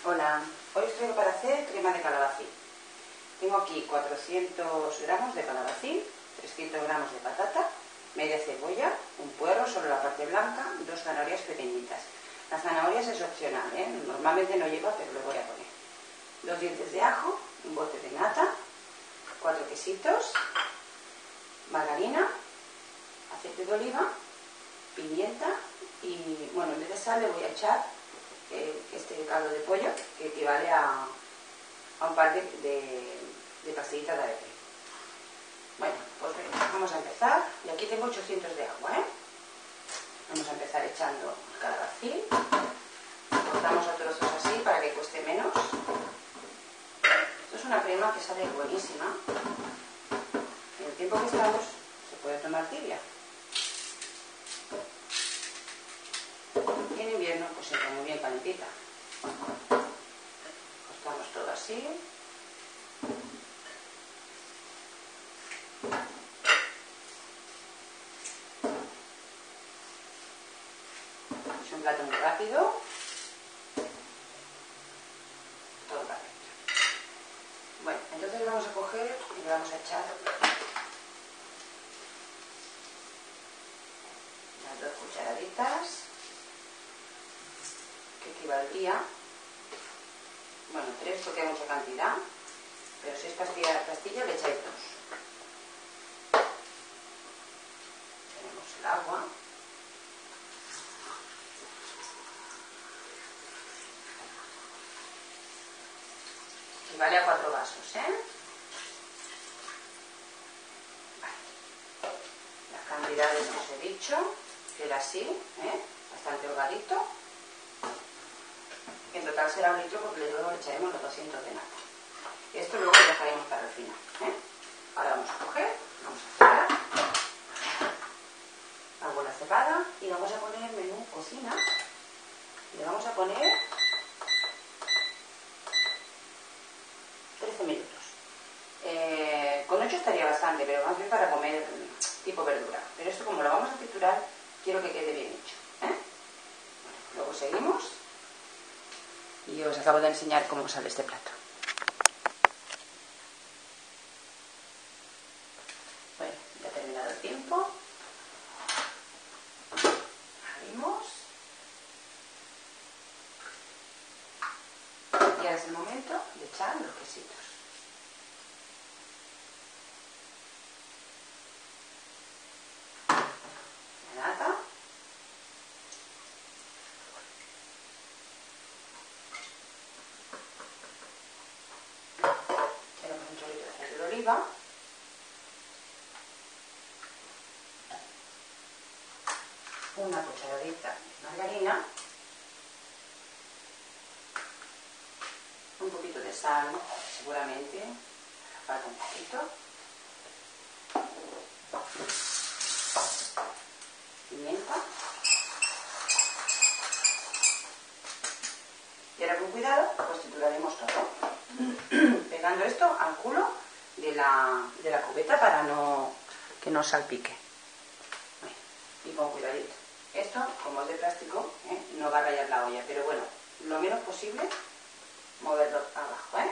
Hola, hoy os traigo para hacer crema de calabacín. Tengo aquí 400 gramos de calabacín, 300 gramos de patata, media cebolla, un puerro, solo la parte blanca, 2 zanahorias pequeñitas. Las zanahorias es opcional, normalmente no lleva, pero lo voy a poner. 2 dientes de ajo, un bote de nata, 4 quesitos, margarina, aceite de oliva, pimienta y, bueno, en vez de sal le voy a echar este caldo de pollo que equivale a un par de pastillitas de aire. Bueno, pues vamos a empezar. Y aquí tengo 800 de agua, Vamos a empezar echando el calabacín. Cortamos a trozos así para que cueste menos. Esto es una crema que sale buenísima. En el tiempo que estamos se puede tomar tibia. Y en invierno pues se pone muy bien calentita. Cortamos todo así. Es un plato muy rápido. Todo rápido. Bueno, entonces vamos a coger y le vamos a echar las 2 cucharaditas, que equivaldría, bueno, 3 porque hay mucha cantidad, pero si es pastilla le echáis 2. Tenemos el agua. Equivale a 4 vasos, Vale. Las cantidades que os he dicho, queda así, bastante holgadito. En total será 1 litro porque luego le echaremos los 200 de nata. Esto luego lo dejaremos para el final, Ahora vamos a coger, vamos a cerrar la bola cerrada y vamos a poner menú cocina. Le vamos a poner 13 minutos. Con 8 estaría bastante, pero más bien para comer tipo verdura. Pero esto, como lo vamos a triturar, quiero que quede bien hecho. Bueno, luego seguimos y os acabo de enseñar cómo sale este plato. Bueno, ya ha terminado el tiempo. Abrimos. Y ahora es el momento de echar los quesitos. La nata. Tenemos un chorrito de aceite de oliva. Una cucharadita de margarina. Un poquito de sal, seguramente, falta un poquito. Pimienta. Y ahora con cuidado, pues trituraremos todo. Pegando esto al culo de la cubeta para que no salpique. Bueno, y con cuidadito. Esto, como es de plástico, no va a rayar la olla, pero bueno, lo menos posible moverlo abajo,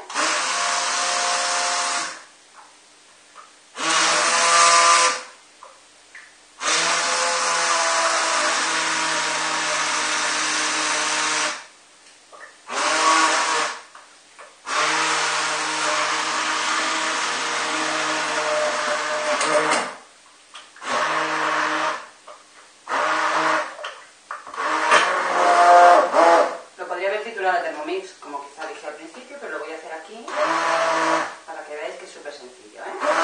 Lo podría haber titulado Thermomix, como quizá dije al principio, pero lo voy a hacer aquí para que veáis que es súper sencillo,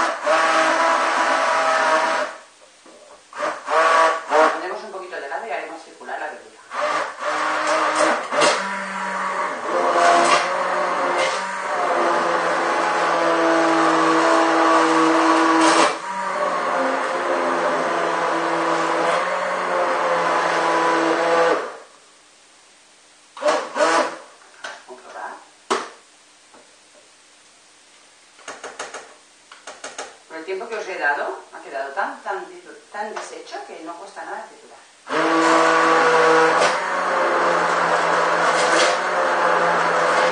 Pondremos un poquito de helado y haremos circular la verdura. Por el tiempo que os he dado, ha quedado tan deshecho que no cuesta nada triturar.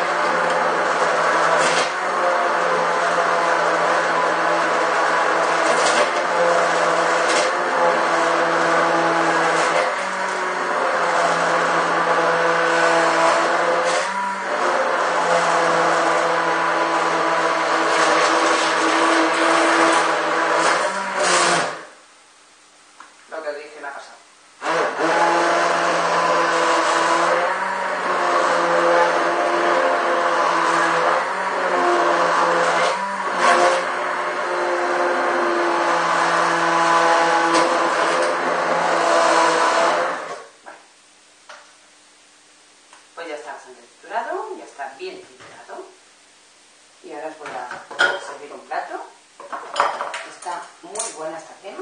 ya está bastante triturado, ya está bien triturado. Y ahora os voy a servir un plato. Está muy buena esta crema.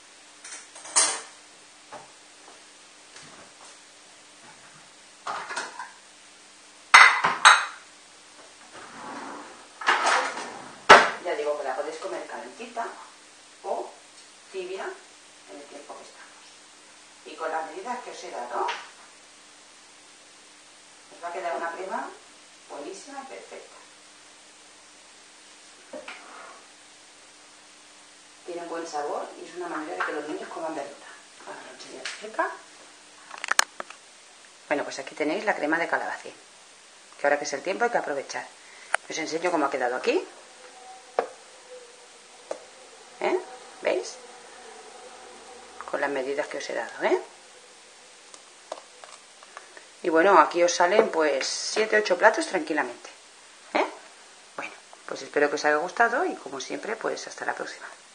Ya digo que la podéis comer calentita o tibia en el tiempo que estamos. Y con las medidas que os he dado, os va a quedar una crema buenísima y perfecta. Tiene un buen sabor y es una manera de que los niños coman verdura. Ahora lo enseño cerca. Bueno, pues aquí tenéis la crema de calabacín, que ahora que es el tiempo hay que aprovechar. Os enseño cómo ha quedado aquí. ¿Veis? Con las medidas que os he dado, Y bueno, aquí os salen pues 7-8 platos tranquilamente. Bueno, pues espero que os haya gustado y como siempre, pues hasta la próxima.